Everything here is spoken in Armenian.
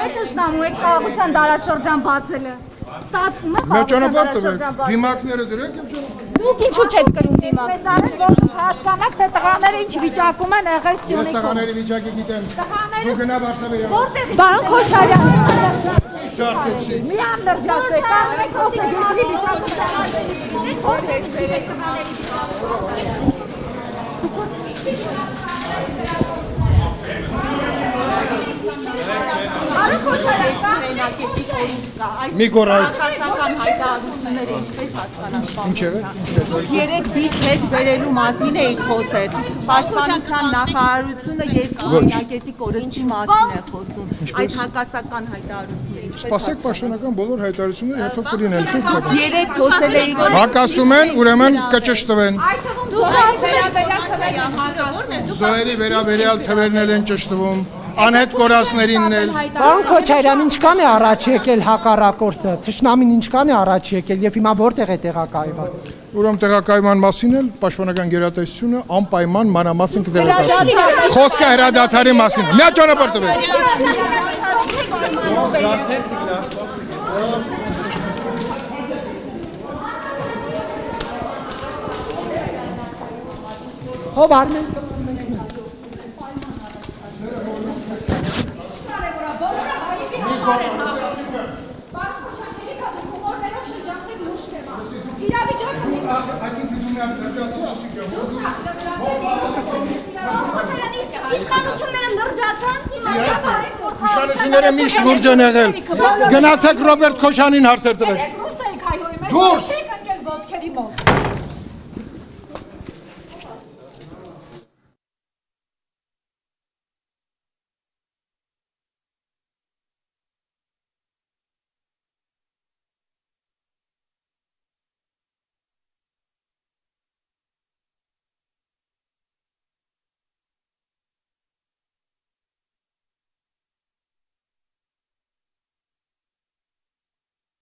թշնամու եք խաղաղության դարաշրջան բացելը։ Ստացվում է խաղաղության դարաշրջան բացելը։ Դիմակները դրեք եւ Դուք ինչու չեք կրում դիմակ։ Ես արել որ հասկանաք թե տղաները ինչ վիճակում են եղել Ես Սյունիքում։ տղաների վիճակը գիտեմ։ Դու գնա Վարշավա։ Պարոն Քոչարյան, Շարքեցի։ մի անդրջացեք, կանգնեք խոսեք դեպի Մի գորայ։ Քաղաքական հայտարարությունները ինչպես հասկանաք։ Ինչ եղել։ Երեք դիք հետ վերելու մասին էիք խոսել։ Պաշտպանության նախարարությունը երկու օրինակետի կորստի մասին է խոսում։ Այդ հակասական հայտարարությունները ինչպես։ Սպասեք պաշտոնական բոլոր հայտարարությունները հետո կլինեն։ Երեք խոսել էիք Հակասում են, ուրեմն կճշտվեն։ Այդ թվում Զոհերի վերաբերյալ թվերն են ճշտվում։ Անհետ կորածներինն էլ։ Պարոն Քոչարյան, ինչքան է առաջ եկել հակառակորդը, թշնամին ինչքան է առաջ եկել եւ հիմա որտեղ է տեղակայված։ Ուրեմն տեղակայման մասին էլ պաշտպանական գերատեսչությունը անպայման մանրամասն կտեղեկացնի։ Խոսքը հրադադարի մասին։ Մի հատ ճանապարհ տվեք։ Ով Արմեն Իշխանությունները լրջացան, հիմա Իշխանությունները միշտ լուրջ են եղել։ Գնացեք Ռոբերտ Քոչանին հարցեր տվեք։ ռուս եք հայհոյում եք։ Դուրս։